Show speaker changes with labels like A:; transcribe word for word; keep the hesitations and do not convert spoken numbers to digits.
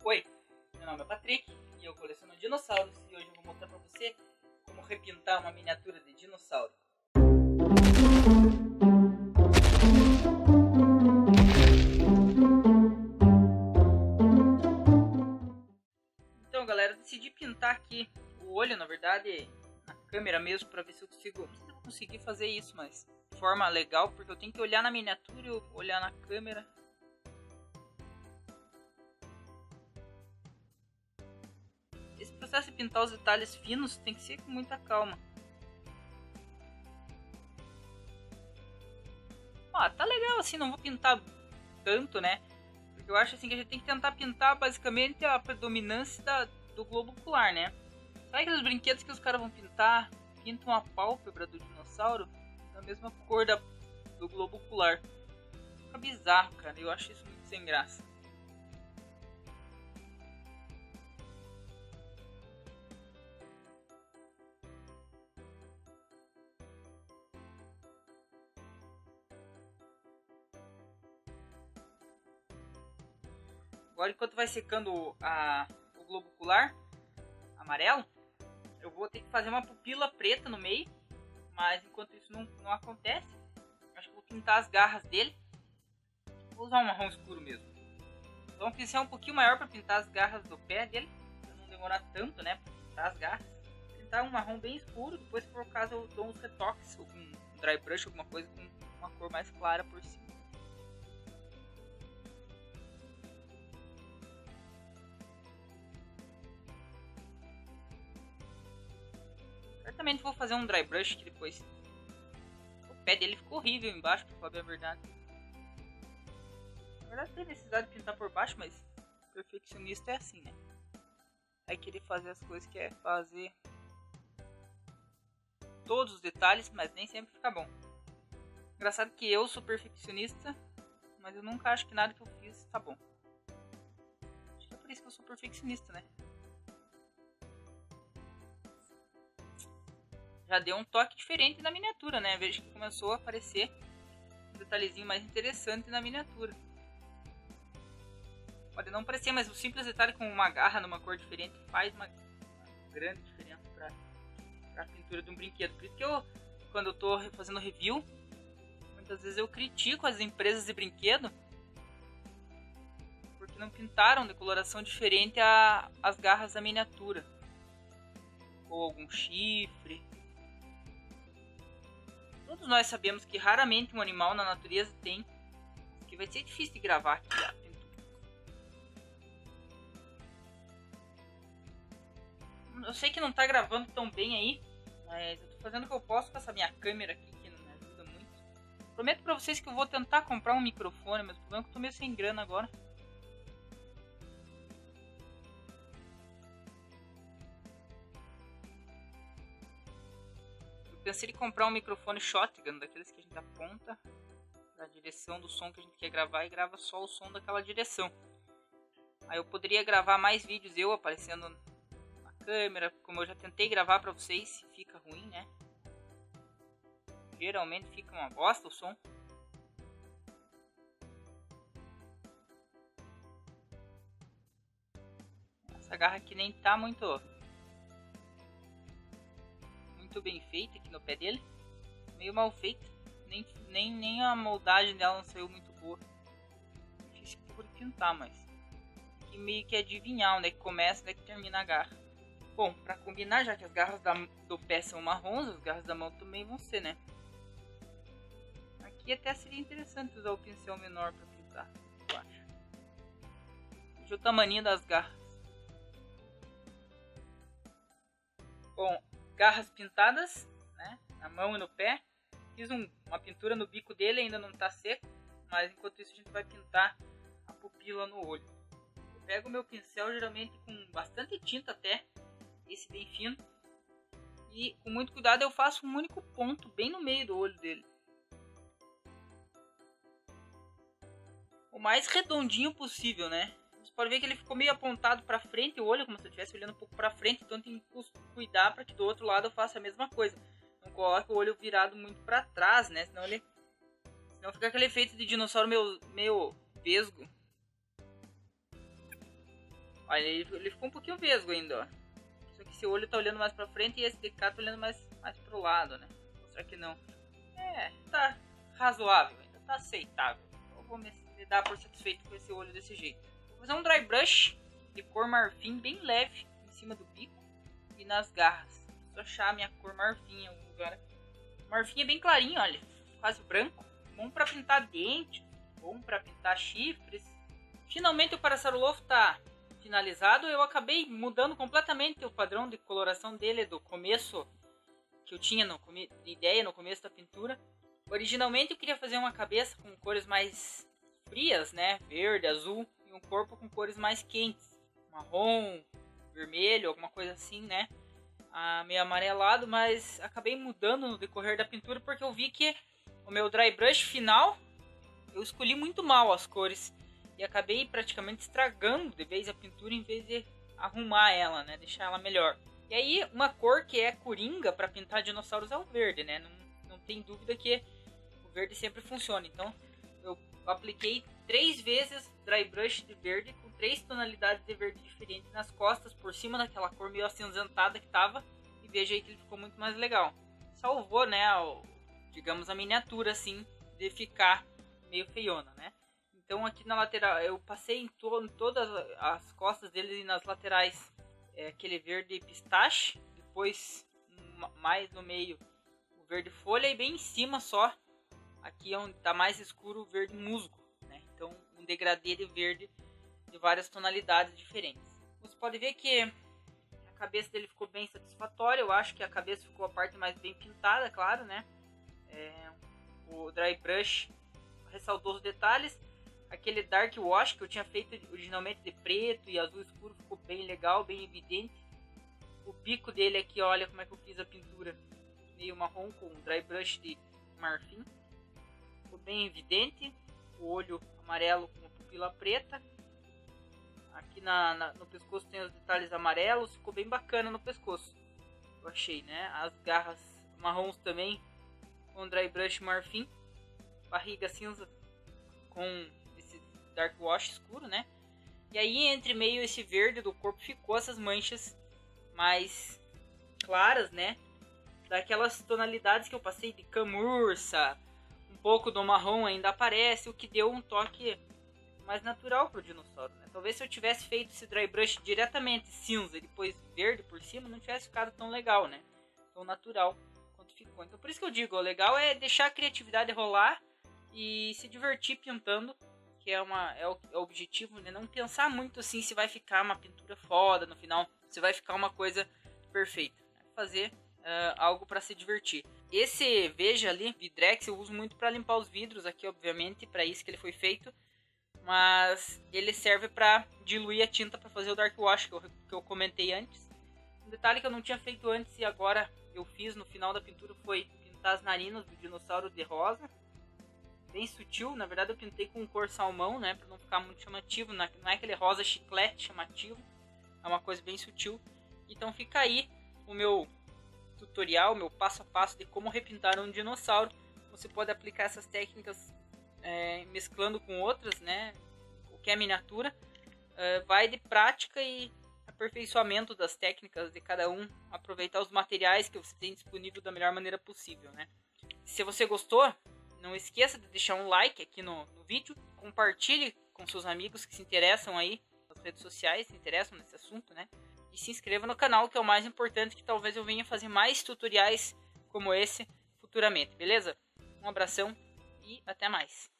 A: Oi, meu nome é Patrick e eu coleciono dinossauros e hoje eu vou mostrar pra você como repintar uma miniatura de dinossauro. Então galera, eu decidi pintar aqui o olho, na verdade, na câmera mesmo, pra ver se eu consigo, não sei se eu vou conseguir fazer isso, mas de forma legal, porque eu tenho que olhar na miniatura e olhar na câmera. Esse processo de pintar os detalhes finos tem que ser com muita calma. Ah, tá legal assim, não vou pintar tanto, né? Porque eu acho assim que a gente tem que tentar pintar basicamente a predominância da, do globo ocular, né? Sabe aqueles brinquedos que os caras vão pintar, pintam a pálpebra do dinossauro da mesma cor da, do globo ocular? Fica bizarro, cara, eu acho isso muito sem graça. Agora, enquanto vai secando a, o globo ocular amarelo, eu vou ter que fazer uma pupila preta no meio, mas enquanto isso não, não acontece, acho que vou pintar as garras dele. Vou usar um marrom escuro mesmo. Vou usar um pincel um pouquinho maior para pintar as garras do pé dele, para não demorar tanto, né, para pintar as garras. Vou pintar um marrom bem escuro, depois por caso eu dou uns retoques, ou com um dry brush, alguma coisa com uma cor mais clara por cima. Certamente vou fazer um dry brush que depois. O pé dele ficou horrível embaixo, pra falar bem a verdade. Na verdade tem necessidade de pintar por baixo, mas perfeccionista é assim, né? Vai querer fazer as coisas que é fazer todos os detalhes, mas nem sempre fica bom. Engraçado que eu sou perfeccionista, mas eu nunca acho que nada que eu fiz tá bom. Acho que é por isso que eu sou perfeccionista, né? Já deu um toque diferente na miniatura, né? Vejo que começou a aparecer um detalhezinho mais interessante na miniatura. Pode não parecer, mas o simples detalhe com uma garra numa cor diferente faz uma, uma grande diferença para a pintura de um brinquedo. Por isso que eu, quando eu estou fazendo review, muitas vezes eu critico as empresas de brinquedo porque não pintaram de coloração diferente a, as garras da miniatura. Ou algum chifre. Todos nós sabemos que raramente um animal na natureza tem, que vai ser difícil de gravar aqui a pintura. Eu sei que não está gravando tão bem aí, mas eu estou fazendo o que eu posso com essa minha câmera aqui, que não me ajuda muito. Prometo para vocês que eu vou tentar comprar um microfone, mas o problema é que eu estou meio sem grana agora. Pensei em comprar um microfone shotgun, daqueles que a gente aponta na direção do som que a gente quer gravar e grava só o som daquela direção. Aí eu poderia gravar mais vídeos eu aparecendo na câmera, como eu já tentei gravar pra vocês, se fica ruim, né? Geralmente fica uma bosta o som. Essa garra aqui nem tá muito... muito bem feita aqui no pé dele, meio mal feita, nem, nem, nem a moldagem dela não saiu muito boa. Difícil por pintar, mas que meio que adivinhar onde é que começa e onde é que termina a garra. Bom, para combinar, já que as garras da, do pé são marrons, as garras da mão também vão ser, né? Aqui até seria interessante usar o pincel menor para pintar, eu acho. Veja o tamanho das garras. Bom, garras pintadas, né, na mão e no pé. Fiz um, uma pintura no bico dele, ainda não está seco, mas enquanto isso a gente vai pintar a pupila no olho. Eu pego o meu pincel geralmente com bastante tinta até, esse bem fino, e com muito cuidado eu faço um único ponto bem no meio do olho dele. O mais redondinho possível, né? Você pode ver que ele ficou meio apontado para frente o olho, como se eu estivesse olhando um pouco para frente, então tem que cuidar para que do outro lado eu faça a mesma coisa. Não coloque o olho virado muito para trás, né? Senão ele, senão fica aquele efeito de dinossauro meio, meio vesgo. Olha, ele, ele ficou um pouquinho vesgo ainda, ó. Só que esse olho tá olhando mais pra frente e esse de cá tá olhando mais, mais pro lado, né? Vou mostrar que não. É, tá razoável ainda, tá aceitável. Eu vou me, me dar por satisfeito com esse olho desse jeito. Vou fazer um dry brush de cor marfim bem leve em cima do bico e nas garras. Preciso achar a minha cor marfim em algum lugar. O marfim é bem clarinho, olha, quase branco. Bom pra pintar dentes, bom pra pintar chifres. Finalmente o Parasaurolophus tá finalizado. Eu acabei mudando completamente o padrão de coloração dele do começo que eu tinha no come... ideia no começo da pintura. Originalmente eu queria fazer uma cabeça com cores mais frias, né, verde, azul, e um corpo com cores mais quentes, marrom, vermelho, alguma coisa assim, né, ah, meio amarelado, mas acabei mudando no decorrer da pintura porque eu vi que o meu dry brush final eu escolhi muito mal as cores e acabei praticamente estragando de vez a pintura em vez de arrumar ela, né, deixar ela melhor. E aí uma cor que é coringa para pintar dinossauros é o verde, né, não, não tem dúvida que o verde sempre funciona. Então eu apliquei três vezes dry brush de verde com três tonalidades de verde diferentes nas costas por cima daquela cor meio acinzentada que tava, e veja aí que ele ficou muito mais legal. Salvou, né, o, digamos a miniatura assim de ficar meio feiona, né? Então aqui na lateral eu passei em, to em todas as costas dele e nas laterais é, aquele verde pistache, depois mais no meio o verde folha e bem em cima só, aqui onde está mais escuro, o verde musgo, né? Então um degradê de verde de várias tonalidades diferentes. Você pode ver que a cabeça dele ficou bem satisfatória. Eu acho que a cabeça ficou a parte mais bem pintada, claro, né? É, o dry brush ressaltou os detalhes. Aquele dark wash que eu tinha feito originalmente de preto e azul escuro ficou bem legal, bem evidente. O bico dele aqui, olha como é que eu fiz a pintura, meio marrom com dry brush de marfim. Ficou bem evidente. O olho amarelo com a pupila preta. Aqui na, na, no pescoço tem os detalhes amarelos, ficou bem bacana no pescoço, eu achei, né? As garras marrons também com dry brush marfim. Barriga cinza com esse dark wash escuro, né? E aí entre meio esse verde do corpo ficou essas manchas mais claras, né? Daquelas tonalidades que eu passei de camurça, um pouco do marrom ainda aparece, o que deu um toque mais natural pro dinossauro, né? Talvez se eu tivesse feito esse dry brush diretamente cinza e depois verde por cima, não tivesse ficado tão legal, né? Tão natural quanto ficou. Então por isso que eu digo, o legal é deixar a criatividade rolar e se divertir pintando, que é, uma, é, o, é o objetivo, né? Não pensar muito assim se vai ficar uma pintura foda no final, se vai ficar uma coisa perfeita. É fazer uh, algo para se divertir. Esse, veja ali, Vidrex eu uso muito para limpar os vidros aqui, obviamente, para isso que ele foi feito. Mas ele serve para diluir a tinta para fazer o dark wash que eu, que eu comentei antes. Um detalhe que eu não tinha feito antes e agora eu fiz no final da pintura foi pintar as narinas do dinossauro de rosa. Bem sutil, na verdade eu pintei com cor salmão, né, para não ficar muito chamativo, não é aquele rosa chiclete chamativo, é uma coisa bem sutil. Então fica aí o meu tutorial, o meu passo a passo de como repintar um dinossauro. Você pode aplicar essas técnicas É, mesclando com outras, né, qualquer miniatura, é, vai de prática e aperfeiçoamento das técnicas de cada um, aproveitar os materiais que você tem disponível da melhor maneira possível, né. Se você gostou, não esqueça de deixar um like aqui no, no vídeo, compartilhe com seus amigos que se interessam aí nas redes sociais, se interessam nesse assunto, né, e se inscreva no canal, que é o mais importante, que talvez eu venha fazer mais tutoriais como esse futuramente, beleza? Um abração e até mais.